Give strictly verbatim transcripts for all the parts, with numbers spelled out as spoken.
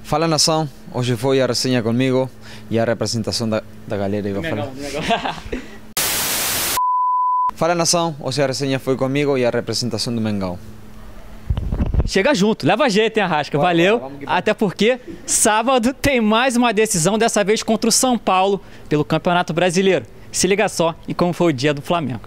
Fala nação, hoje foi a resenha comigo e a representação da, da galera. Eu Mengão, falar. Fala nação, hoje a resenha foi comigo e a representação do Mengão. Chega junto, leva jeito, hein, Arrasca? Bora, Valeu. bora, vamos que Até porque sábado tem mais uma decisão, dessa vez contra o São Paulo, pelo Campeonato Brasileiro. Se liga só em como foi o dia do Flamengo.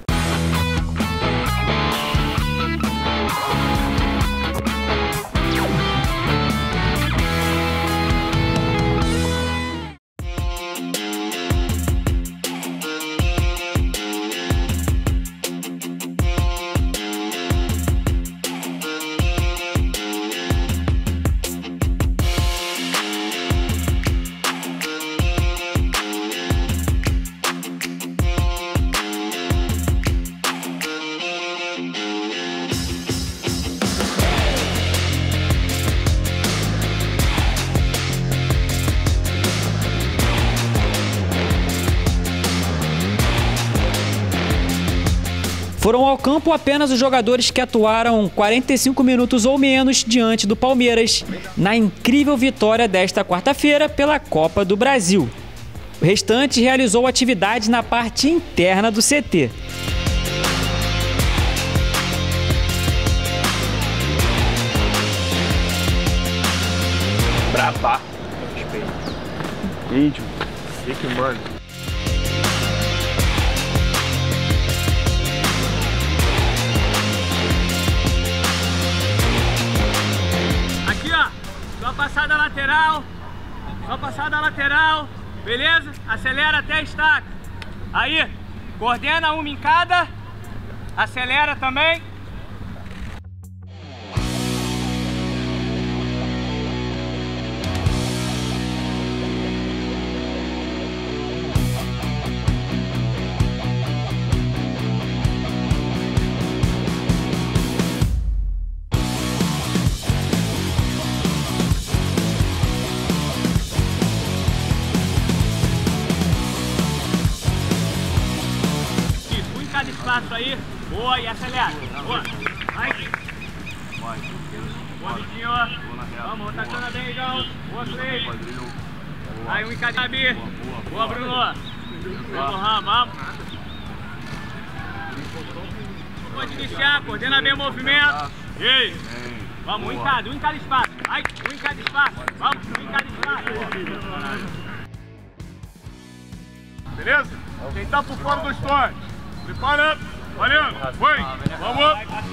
Foram ao campo apenas os jogadores que atuaram quarenta e cinco minutos ou menos diante do Palmeiras, na incrível vitória desta quarta-feira pela Copa do Brasil. O restante realizou atividades na parte interna do C T. Brabá. Índio. Fique, mano. Aqui, ó. Só passada lateral. Só passada lateral. Beleza? Acelera até a estaca. Aí, coordena uma em cada. Acelera também. Cada espaço aí, boa, e acelera, boa, vai, boa, Vitinho, vamos, tacando bem, Igão, boa, Cleiton, aí um em cada B, boa, Bruno, vamos, Ram, vamos, pode iniciar, coordena bem o movimento, isso, vamos, um em cada, um em cada espaço, vai, um em cada espaço, vamos, um em cada espaço, beleza? Quem tá por fora dos tons? Prepara, valendo, foi, vamos!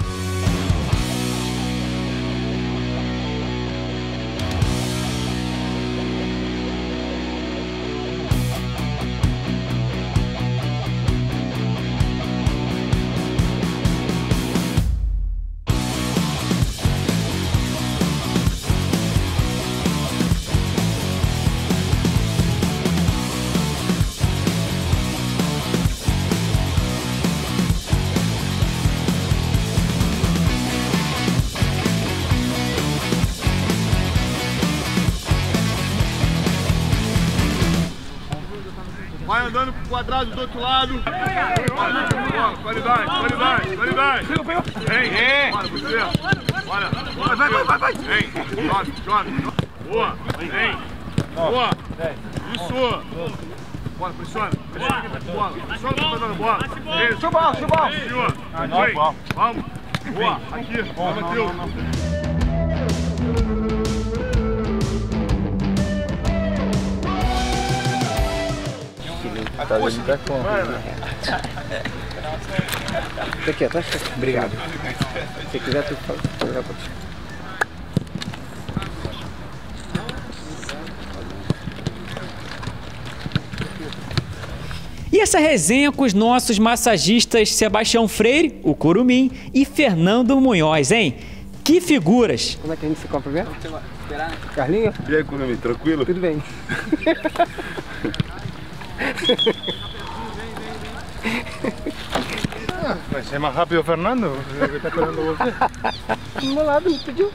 Vai andando pro quadrado do outro lado. Bola, qualidade, qualidade, qualidade. Vem, vem. Bora, você. Bora. Vai, vai, vai, vai. Vem, joga, joga. Boa, vem. Boa. Isso. Bora, pressiona. Bola. Pressiona, tá dando bola. Isso. Suba, suba. Vem. Vamos. Boa, aqui. Vamos, Matheus. Tá dando pra conta. Aqui, atrás. Obrigado. Se quiser, tu fala. E essa resenha com os nossos massagistas Sebastião Freire, o Curumim, e Fernando Munhoz, hein? Que figuras! Como é que a gente se cumprimenta? Carlinhos? E aí, Curumim, tranquilo? Tudo bem. Ah, vai ser mais rápido o Fernando, que está esperando você. Do meu lado, me pediu.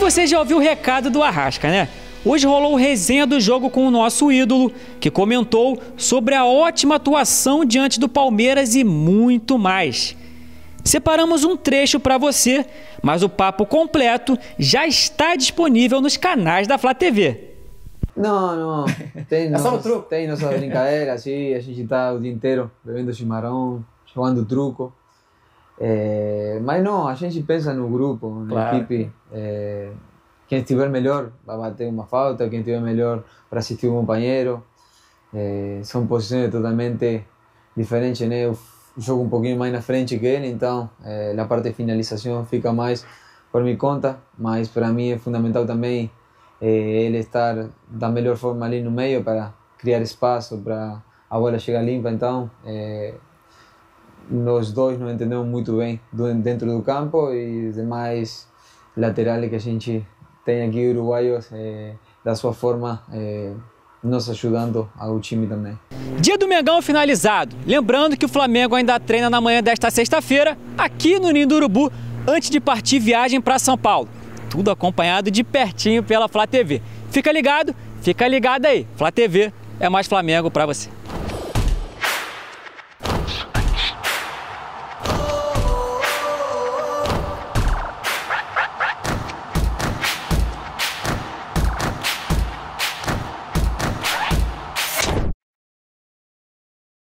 você já ouviu o recado do Arrasca, né? Hoje rolou resenha do jogo com o nosso ídolo, que comentou sobre a ótima atuação diante do Palmeiras e muito mais. Separamos um trecho para você, mas o papo completo já está disponível nos canais da Flá T V. Não, não. Tem, nossas, tem nossa brincadeira, assim, a gente está o dia inteiro bebendo chimarrão, jogando truco. É, mas não, a gente pensa no grupo, na claro. equipe. É, quem estiver melhor vai bater uma falta, quem estiver melhor para assistir um companheiro. É, são posições totalmente diferentes, né? Eu jogo um pouquinho mais na frente que ele, então é, a parte de finalização fica mais por minha conta, mas para mim é fundamental também é, ele estar da melhor forma ali no meio para criar espaço, para a bola chegar limpa. Então é, nós dois nos entendemos muito bem dentro do campo e os demais laterais que a gente tem aqui, uruguaios, é, da sua forma, é, nos ajudando ao time também. Dia do Mengão finalizado. Lembrando que o Flamengo ainda treina na manhã desta sexta-feira, aqui no Ninho do Urubu, antes de partir viagem para São Paulo. Tudo acompanhado de pertinho pela Flá T V. Fica ligado, fica ligado aí. Flá T V é mais Flamengo para você.